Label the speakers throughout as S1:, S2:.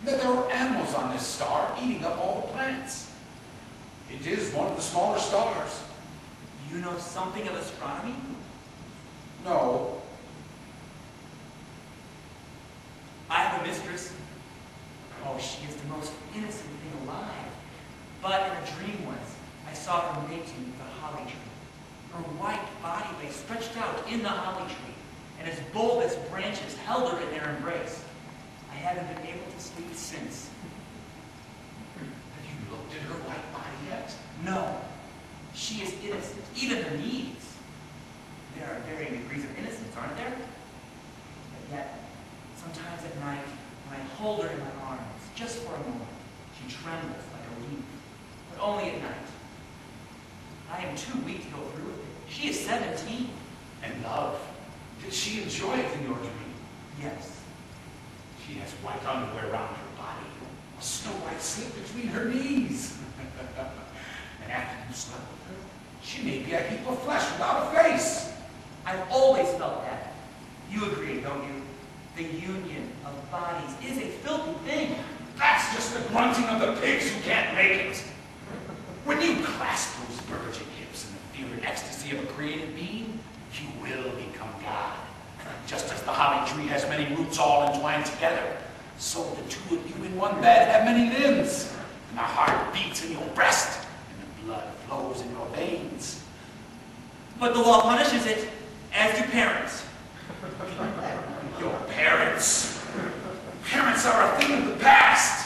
S1: that there are animals on this star eating up all the plants. It is one of the smaller stars.
S2: You know something of astronomy?
S1: No.
S2: I have a mistress. Oh, she is the most innocent thing alive. But in a dream once, I saw her mating with a holly tree. Her white body lay stretched out in the holly tree, and its bulbous branches held her in their embrace. I haven't been able to sleep since.
S1: Have you looked at her white body yet?
S2: No. She is innocent, even her knees. There are varying degrees of innocence, aren't there? But yet, sometimes at night, when I hold her in my arms, just for a moment, she trembles like a leaf, but only at night. I am too weak to go through with it. She is 17.
S1: And love, did she enjoy it in your dream?
S2: Yes.
S1: She has white underwear around her body, a snow white slip between her knees. And after you slept with her, she may be a heap of flesh without a face.
S2: I've always felt that. You agree, don't you? The union of bodies is a filthy thing.
S1: That's just the grunting of the pigs who can't make it. When you clasp those virgin hips in the fear and ecstasy of a created being, you will become God. Just as the holly tree has many roots all entwined together, so the two of you in one bed have many limbs, and the heart beats in your breast, and the blood flows in your veins.
S2: But the law punishes it, as do parents.
S1: Your parents. Parents are a thing of the past.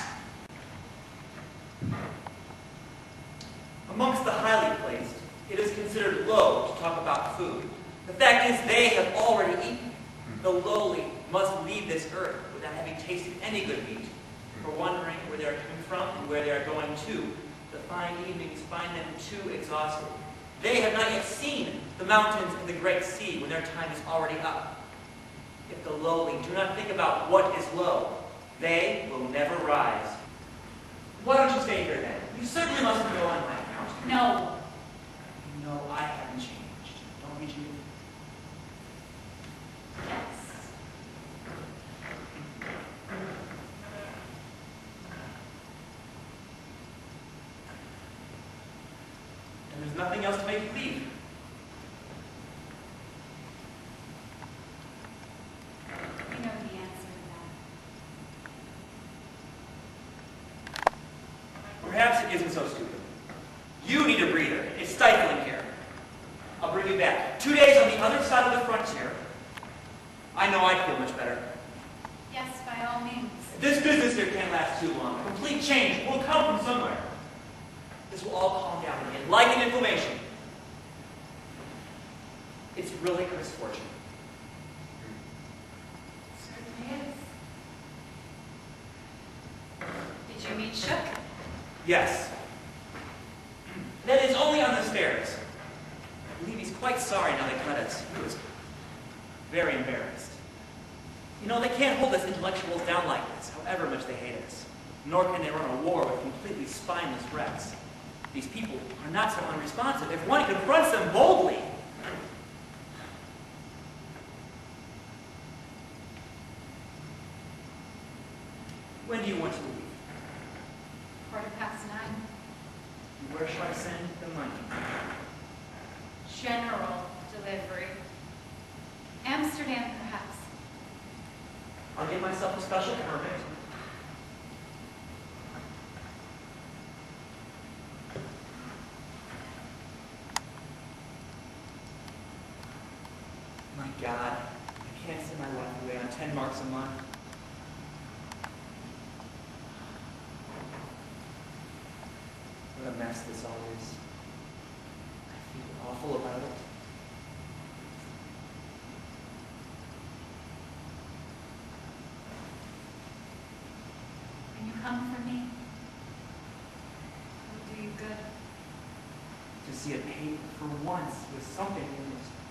S2: Amongst the highly placed, it is considered low to talk about food. The fact is, they have already eaten. The lowly must leave this earth without having tasted any good meat, for wondering where they are coming from and where they are going to. The fine evenings find them too exhausted. They have not yet seen the mountains and the great sea when their time is already up. If the lowly do not think about what is low, they will never rise. Why don't you stay here then? You certainly mustn't go on my account.
S3: No.
S2: You know I haven't changed, don't you, Judy?
S3: Yes.
S2: And there's nothing else to make you leave.
S3: I know the answer to that.
S2: Perhaps it isn't so stupid. You need a breather. It's stifling here. I'll bring you back. 2 days on the other side of the frontier. I know I'd feel much better.
S3: Yes, by all means.
S2: This business here can't last too long. A complete change will come from somewhere. This will all calm down again, like an inflammation. It's really a misfortune.
S3: Certainly is. Did you meet Shook?
S2: Yes. That is only on the stairs. I believe he's quite sorry now they cut us. He was very embarrassed. You know, they can't hold us intellectuals down like this, however much they hate us. Nor can they run a war with completely spineless wrecks. These people are not so unresponsive. If one confronts them boldly, when do you want to leave?
S3: 9:15.
S2: Where shall I send the money?
S3: General delivery. Amsterdam, perhaps.
S2: I'll get myself a special permit. My God, I can't send my wife away on 10 marks a month. What a mess this all is. I feel awful about it.
S3: Can you come for me? It'll do you good.
S2: To see a paper for once with something in it.